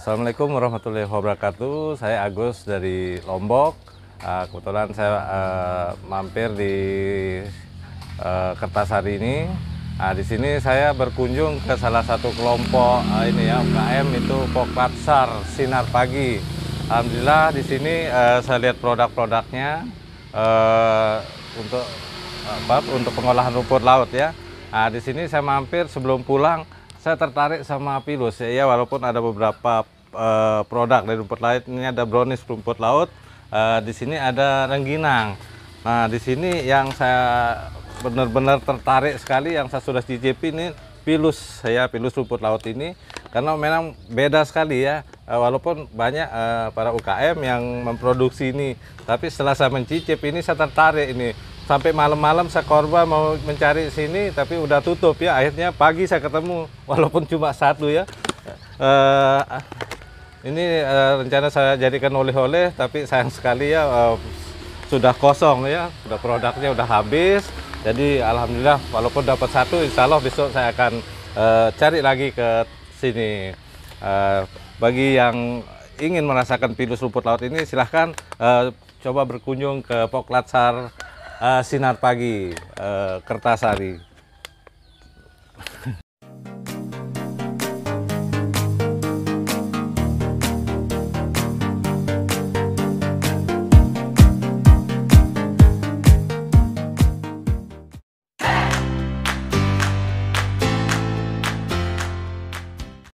Assalamualaikum warahmatullahi wabarakatuh. Saya Agus dari Lombok. Kebetulan saya mampir di Kertasari ini. Di sini saya berkunjung ke salah satu kelompok ini ya UKM, itu Poklatsar Sinar Pagi. Alhamdulillah di sini saya lihat produk-produknya untuk pengolahan rumput laut ya. Di sini saya mampir sebelum pulang. Saya tertarik sama Pilus ya, walaupun ada beberapa produk dari rumput laut. Ini ada brownies rumput laut, di sini ada rengginang. Nah, di sini yang saya benar-benar tertarik sekali, yang saya sudah cicipi ini Pilus rumput laut ini, karena memang beda sekali ya. Walaupun banyak para UKM yang memproduksi ini, tapi setelah saya mencicip ini saya tertarik ini. Sampai malam-malam saya korban mau mencari sini, tapi udah tutup ya. Akhirnya pagi saya ketemu, walaupun cuma satu ya. Ini rencana saya jadikan oleh-oleh, tapi sayang sekali ya sudah kosong ya. Sudah produknya udah habis. Jadi alhamdulillah, walaupun dapat satu, insya Allah besok saya akan cari lagi ke sini. Bagi yang ingin merasakan Pilus rumput laut ini, silahkan coba berkunjung ke Poklatsar Sinar Pagi, Kertasari.